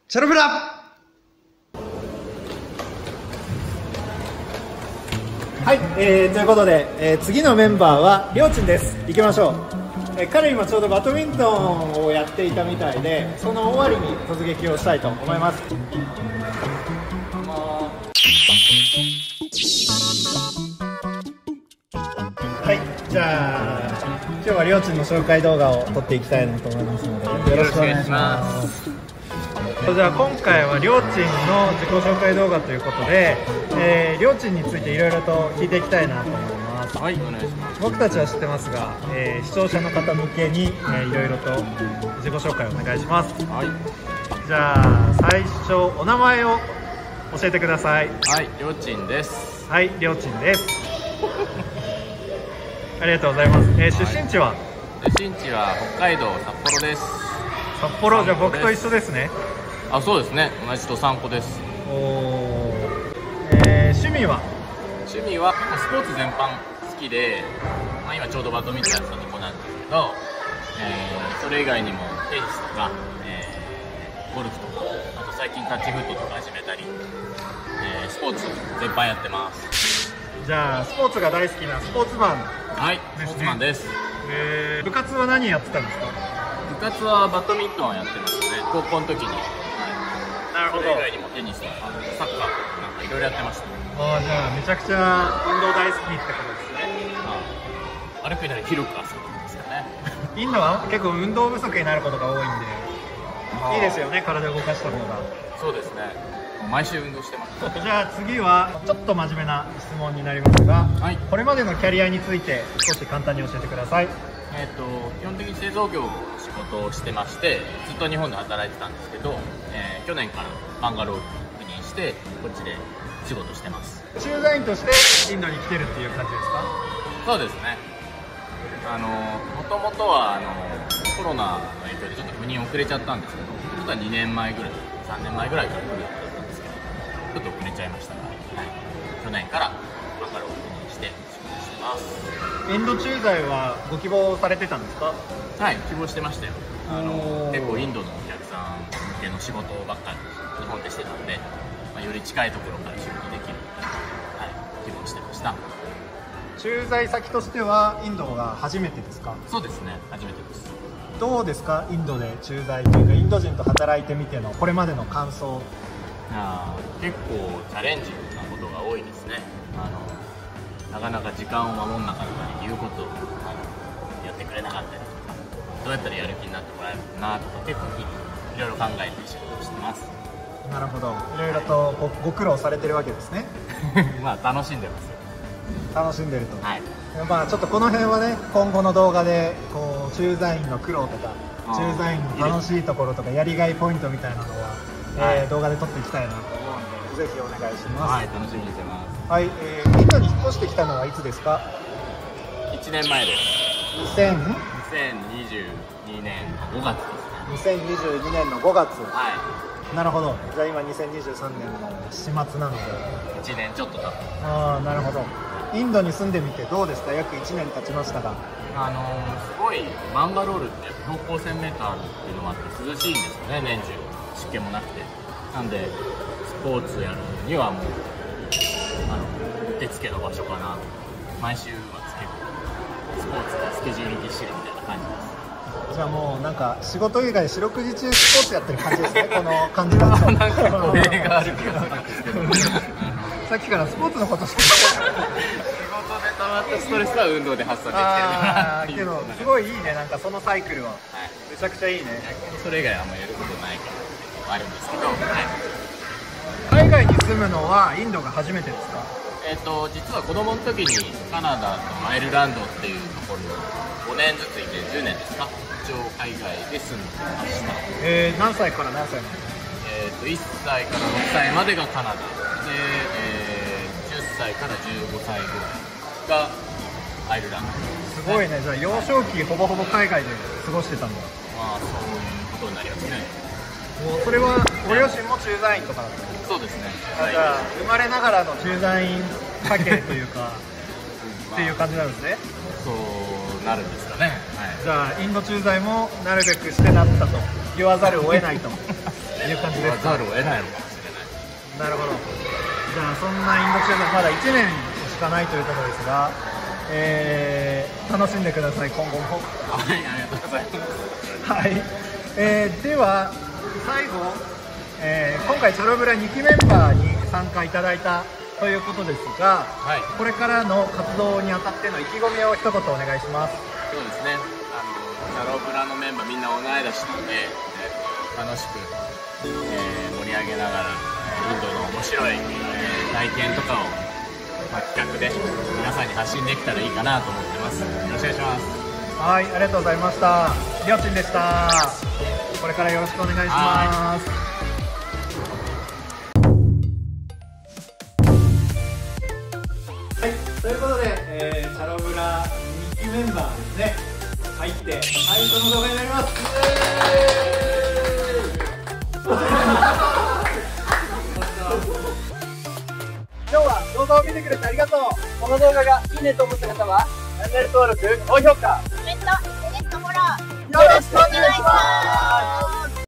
チャロブラ。はい、ということで、次のメンバーはりょうちんです。行きましょう。彼今ちょうどバドミントンをやっていたみたいで、その終わりに突撃をしたいと思います。はい、じゃあ今日はりょうちんの紹介動画を撮っていきたいなと思いますので、よろしくお願いします。じゃあ今回はりょうちんの自己紹介動画ということで、りょうちんについていろいろと聞いていきたいなと思います。 はい、お願いします。 僕たちは知ってますが、視聴者の方向けに、いろいろと自己紹介をお願いします。 はい、 じゃあ最初お名前を教えてください。 はい、りょうちんです。 はい、りょうちんです。ありがとうございます。出身地は？ 出身地は北海道札幌です。 札幌、じゃあ僕と一緒ですね。 あ、そうですね。同じと散歩です。 おお。趣味は？ 趣味はスポーツ全般好きで、今ちょうどバドミントンやってたとこなんですけど、それ以外にもテニスとか、ゴルフとか、あと最近タッチフットとか始めたり、スポーツ全般やってます。 じゃあスポーツが大好きなスポーツマン。 はい、スポーツマンです。 部活は何やってたんですか？ 部活はバドミントンをやってますね。高校の時に。 なるほど。 それ以外にもテニスとかサッカーとかなんかいろいろやってました。 ああ、じゃあめちゃくちゃ運動大好きってことですね。 歩くなり広く遊ぶんですよね。 インドは結構運動不足になることが多いんで、いいですよね、体を動かした方が。 そうですね。毎週運動してます。 じゃあ次はちょっと真面目な質問になりますが、 はい、 これまでのキャリアについて少し簡単に教えてください。 基本的に製造業の仕事をしてまして、ずっと日本で働いてたんですけど、去年からバンガロールに赴任してこっちで仕事してます。 駐在員としてインドに来てるっていう感じですか？ そうですね。もともとはコロナの影響でちょっと赴任遅れちゃったんですけど、実は2年前ぐらい、3年前ぐらいから来る予定だったんですけど、ちょっと遅れちゃいましたが、はい、去年からバンガロールに赴任して仕事してます。 インド駐在はご希望されてたんですか？ はい、希望してましたよ。結構インドのお客さん向けの仕事ばっかり日本でしてたんで、より近いところから仕事できるので、はい、希望してました。 駐在先としてはインドが初めてですか？ そうですね、初めてです。 どうですか、インドで駐在というかインド人と働いてみてのこれまでの感想。 結構チャレンジなことが多いですね。なかなか時間を守んなかったり、言うことをやってくれなかったりとか、どうやったらやる気になってもらえるかなとか、結構いろいろ考えて仕事をしてます。 なるほど、いろいろとご苦労されてるわけですね。 楽しんでますよ。 楽しんでると、 はい、 ちょっとこの辺はね、今後の動画でこう駐在員の苦労とか駐在員の楽しいところとかやりがいポイントみたいなのは、動画で撮っていきたいなと思うので、ぜひお願いします。 はい、楽しみにしてます。 はい、インドに引っ越してきたのはいつですか ？1年前です。2022年の5月ですね。 2022年の5月。 はい、 なるほど。じゃあ今2023年の始末なので 1年ちょっと経った。 ああ、なるほど。インドに住んでみてどうですか？約1年経ちましたが、 すごいバンガロールって標高 1000m あるっていうのもあって涼しいんですよね、年中湿気もなくて。なんでスポーツやるにはもううってつけの場所かなと。毎週はつけるスポーツでスケジュールぎっしりみたいな感じです。 じゃあもうなんか仕事以外四六時中スポーツやってる感じですね。この感じだと。 なんか語弊がある気がするんですけどさっきからスポーツのことしか仕事で溜まったストレスは運動で発散できてるなっていう。 けどすごいいいね、なんかそのサイクルは、めちゃくちゃいいね。 それ以外あんまやることないからあるんですけど、 海外に住むのはインドが初めてですか？ 実は子供の時にカナダとアイルランドっていうところに5年ずついて10年ですか、一応海外で住んでました。 何歳から何歳まで？ 1歳から6歳までがカナダで、10歳から15歳ぐらいがアイルランド。 すごいね。じゃあ幼少期ほぼほぼ海外で過ごしてたんだ。 そういうことになりますね。 もうそれはご両親も駐在員とかだったんですか？ そうですね。 じゃあ生まれながらの駐在員家系というかっていう感じなんですね。 そうなるんですかね。 じゃあインド駐在もなるべくしてなったと言わざるを得ないといいう感じですか。 ざるを得ないのかもしれない。 なるほど。じゃあそんなインドシアターまだ1年しかないということですが、楽しんでください、今後も。 はい、ありがとうございます。 はい、では最後、今回チャロブラ2期メンバーに参加いただいたということですが、 はい、 これからの活動にあたっての意気込みを一言お願いします。 そうですね、チャロブラのメンバーみんな同い年なので、楽しく、盛り上げながら、インドの面白い、体験とかを、企画で皆さんに発信できたらいいかなと思ってます。よろしくお願いします。 はい、ありがとうございました。りょうちんでした。これからよろしくお願いします。はい、ということで、チャロブラ2期メンバーですね、入って最初の動画になります。今日は動画を見てくれてありがとう。この動画がいいねと思った方はチャンネル登録、高評価、コメント